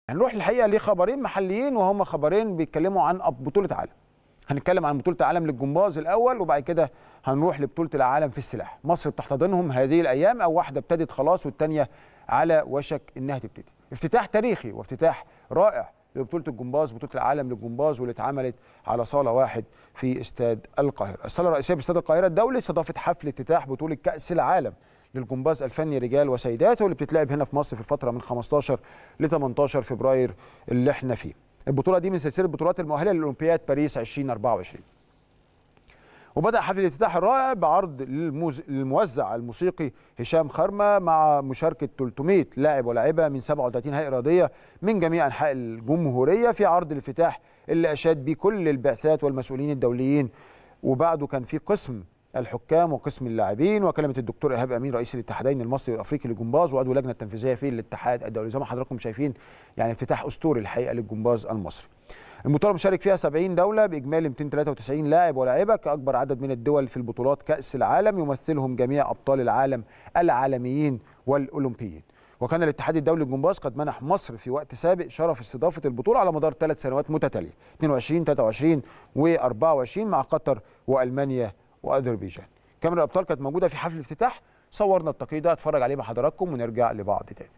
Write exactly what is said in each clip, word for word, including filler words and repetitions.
هنروح الحقيقه لخبرين محليين وهم خبرين بيتكلموا عن بطوله عالم. هنتكلم عن بطوله العالم للجمباز الاول، وبعد كده هنروح لبطوله العالم في السلاح. مصر بتحتضنهم هذه الايام، او واحده ابتدت خلاص والثانيه على وشك انها تبتدي. افتتاح تاريخي وافتتاح رائع لبطوله الجمباز، بطوله العالم للجمباز، واللي اتعملت على صاله واحد في استاد القاهره. الصاله الرئيسيه باستاد القاهره الدولي استضافت حفل افتتاح بطوله كاس العالم للجمباز الفني رجال وسيدات، واللي بتتلعب هنا في مصر في الفتره من خمستاشر ل تمنتاشر فبراير اللي احنا فيه. البطوله دي من سلسله البطولات المؤهله للاولمبياد باريس ألفين وأربعة وعشرين. وبدأ حفل الافتتاح الرائع بعرض للموز... للموزع الموسيقي هشام خرمة مع مشاركة ثلاثمائة لاعب ولاعبة من سبعة وثلاثين هيئة رياضية من جميع أنحاء الجمهورية في عرض الافتتاح اللي أشاد بيه كل البعثات والمسؤولين الدوليين. وبعده كان في قسم الحكام وقسم اللاعبين، وكلمة الدكتور إيهاب أمين رئيس الاتحادين المصري والأفريقي للجمباز وعضو اللجنة التنفيذية في الاتحاد الدولي. زي ما حضراتكم شايفين يعني افتتاح أسطوري الحقيقة للجمباز المصري. البطولة مشارك فيها سبعين دولة بإجمالي مئتين وثلاثة وتسعين لاعب ولاعبة كأكبر عدد من الدول في البطولات كأس العالم، يمثلهم جميع أبطال العالم العالميين والأولمبيين. وكان الاتحاد الدولي للجمباز قد منح مصر في وقت سابق شرف استضافة البطولة على مدار ثلاث سنوات متتالية اثنين وعشرين ثلاثة وعشرين وأربعة وعشرين مع قطر وألمانيا وأذربيجان. كاميرا الأبطال كانت موجودة في حفل الافتتاح، صورنا التقييد ده اتفرج عليه مع حضراتكم ونرجع لبعض تاني.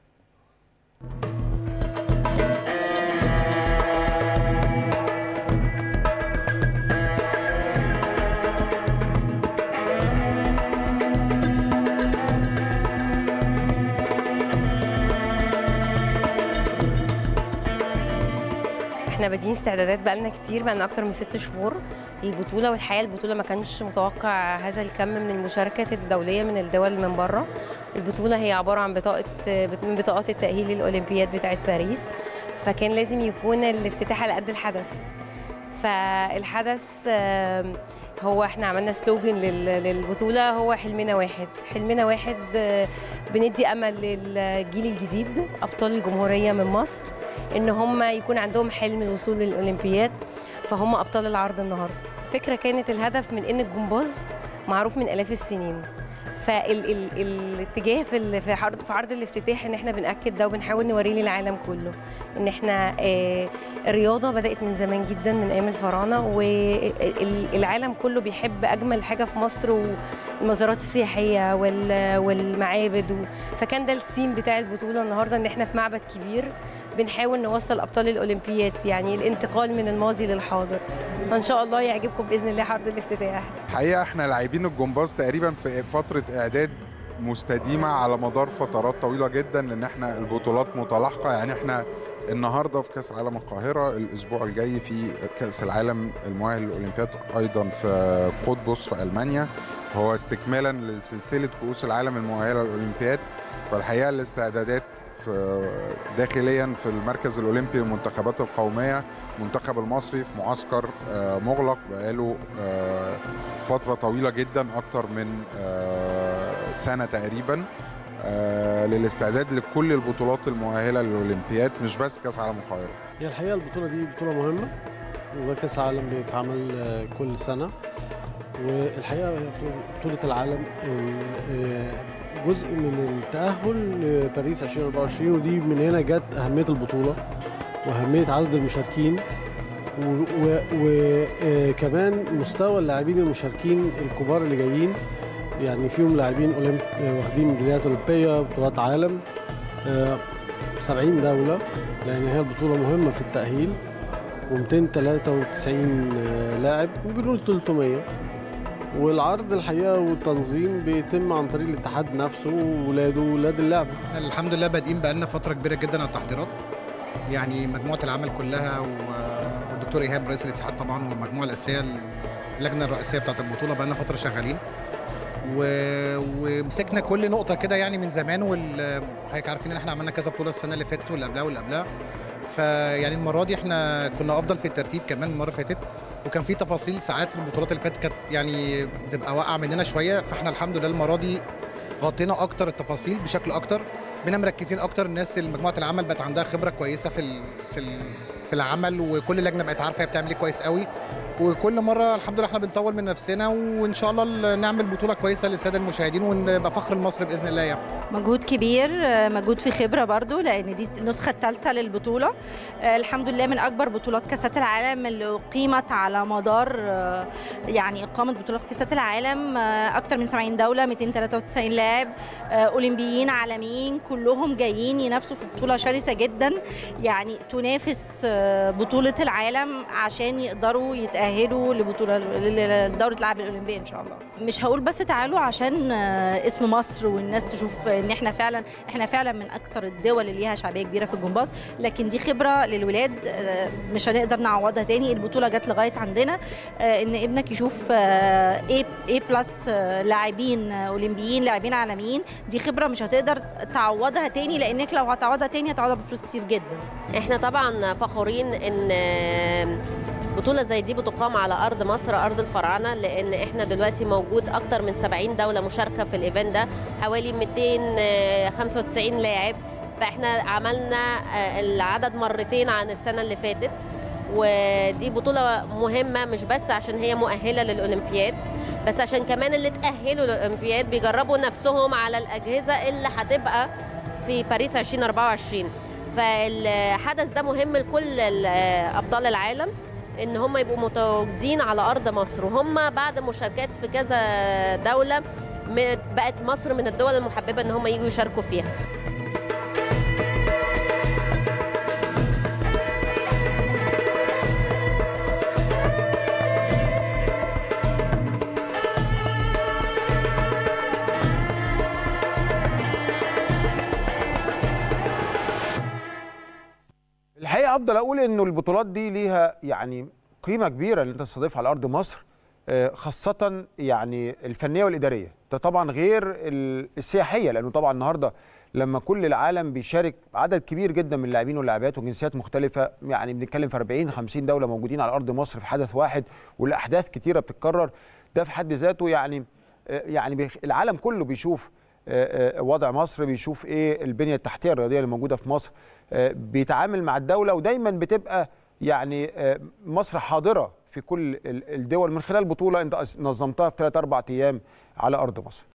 احنا بادئين استعدادات بقالنا كتير، بقالنا اكتر من ست شهور للبطوله، والحقيقه البطوله ما كانش متوقع هذا الكم من المشاركات الدوليه من الدول من بره. البطوله هي عباره عن بطاقه من بطاقات التاهيل للاولمبياد بتاعه باريس، فكان لازم يكون الافتتاح على قد الحدث. فالحدث هو احنا عملنا سلوجن للبطوله، هو حلمنا واحد، حلمنا واحد بندي امل للجيل الجديد ابطال الجمهوريه من مصر ان هم يكون عندهم حلم الوصول للاولمبياد، فهم ابطال العرض النهارده. الفكره كانت الهدف من ان الجمباز معروف من الاف السنين، فالاتجاه في في عرض في عرض الافتتاح ان احنا بناكد ده وبنحاول نوريه للعالم كله ان احنا الرياضه بدات من زمان جدا من ايام الفراعنه، والعالم كله بيحب اجمل حاجه في مصر والمزارات السياحيه والمعابد، فكان ده الثيم بتاع البطوله النهارده، ان احنا في معبد كبير بنحاول نوصل ابطال الاولمبياد، يعني الانتقال من الماضي للحاضر. فان شاء الله يعجبكم باذن الله عرض الافتتاح. الحقيقه احنا لاعبين الجمباز تقريبا في فتره اعداد مستديمه على مدار فترات طويله جدا، لان احنا البطولات متلاحقه. يعني احنا النهارده في كاس العالم القاهره، الاسبوع الجاي في كاس العالم المؤهل للاولمبياد ايضا في قطبس في المانيا، هو استكمالا لسلسله كؤوس العالم المؤهله للاولمبياد. فالحقيقه الاستعدادات في داخليا في المركز الاولمبي للمنتخبات القوميه، المنتخب المصري في معسكر مغلق بقاله فتره طويله جدا، اكتر من سنه تقريبا، للاستعداد لكل البطولات المؤهله للاولمبياد، مش بس كاس عالم القاهره. هي الحقيقه البطوله دي بطوله مهمه، وده كاس عالم بيتعمل كل سنه، والحقيقه بطوله العالم جزء من التأهل لباريس ألفين وأربعة وعشرين، ودي من هنا جت أهمية البطولة وأهمية عدد المشاركين، وكمان مستوى اللاعبين المشاركين الكبار اللي جايين، يعني فيهم لاعبين واخدين ميداليات أولمبية، بطولات عالم، سبعين دولة، لأن هي البطولة مهمة في التأهيل، ومئتين وثلاثة وتسعين لاعب وبنقول ثلاثمائة. والعرض الحقيقه والتنظيم بيتم عن طريق الاتحاد نفسه وولاده وولاد اللعبه. الحمد لله بادئين بقالنا فتره كبيره جدا على التحضيرات، يعني مجموعه العمل كلها والدكتور ايهاب رئيس الاتحاد طبعا والمجموعه الاساسيه اللجنه الرئيسيه بتاعه البطوله بقالنا فتره شغالين، ومسكنا كل نقطه كده يعني من زمان، وحضرتك عارفين ان احنا عملنا كذا بطوله السنه اللي فاتت واللي قبلها واللي قبلها، فيعني المره دي احنا كنا افضل في الترتيب كمان من المره اللي فاتت، وكان في تفاصيل ساعات في البطولات اللي فاتت كانت يعني بتبقى واقعه مننا شويه، فاحنا الحمد لله المره دي غطينا اكتر التفاصيل بشكل اكتر، بقينا مركزين اكتر، الناس اللي مجموعه العمل بقت عندها خبره كويسه في ال في ال في العمل، وكل لجنه بقت عارفه هي بتعمل ايه كويس قوي، وكل مره الحمد لله احنا بنطور من نفسنا، وان شاء الله نعمل بطوله كويسه للساده المشاهدين ونبقى فخر لمصر باذن الله يعني. مجهود كبير، مجهود في خبرة برضو، لأن دي النسخة الثالثة للبطولة. الحمد لله من أكبر بطولات كأسات العالم اللي أقيمت على مدار يعني إقامة بطولات كأسات العالم أكتر من سبعين دولة، مئتين وثلاثة وتسعين لاعب أولمبيين عالميين كلهم جايين ينافسوا في بطولة شرسة جدا، يعني تنافس بطولة العالم عشان يقدروا يتأهلوا لبطولة لدورة الألعاب الأولمبية إن شاء الله. مش هقول بس تعالوا عشان اسم مصر والناس تشوف ان احنا فعلا احنا فعلا من اكتر الدول اللي ليها شعبيه كبيره في الجمباز، لكن دي خبره للولاد مش هنقدر نعوضها تاني. البطوله جت لغايه عندنا ان ابنك يشوف اي اي بلس لاعبين اولمبيين لاعبين عالميين، دي خبره مش هتقدر تعوضها تاني، لانك لو هتعوضها تاني هتعوضها بفلوس كتير جدا. احنا طبعا فخورين ان بطولة زي دي بتقام على أرض مصر، أرض الفراعنة، لأن إحنا دلوقتي موجود أكتر من سبعين دولة مشاركة في الإيفنت ده، حوالي مئتين وخمسة وتسعين لاعب، فإحنا عملنا العدد مرتين عن السنة اللي فاتت. ودي بطولة مهمة مش بس عشان هي مؤهلة للأولمبياد، بس عشان كمان اللي تأهلوا للأولمبياد بيجربوا نفسهم على الأجهزة اللي هتبقى في باريس ألفين وأربعة وعشرين. فالحدث ده مهم لكل أبطال العالم ان هم يبقوا متواجدين على ارض مصر، وهم بعد مشاركات في كذا دوله بقت مصر من الدول المحببه ان هم يجوا يشاركوا فيها. الحقيقه افضل اقول انه البطولات دي ليها يعني قيمه كبيره اللي انت تستضيفها على ارض مصر، خاصه يعني الفنيه والاداريه، ده طبعا غير السياحيه، لانه طبعا النهارده لما كل العالم بيشارك عدد كبير جدا من اللاعبين واللاعبات وجنسيات مختلفه، يعني بنتكلم في أربعين خمسين دوله موجودين على ارض مصر في حدث واحد، والاحداث كتيره بتتكرر، ده في حد ذاته يعني يعني العالم كله بيشوف وضع مصر، بيشوف ايه البنيه التحتيه الرياضيه اللي موجوده في مصر، بيتعامل مع الدوله، ودايما بتبقى يعني مصر حاضره في كل الدول من خلال بطوله انت نظمتها في ثلاث اربع ايام على ارض مصر.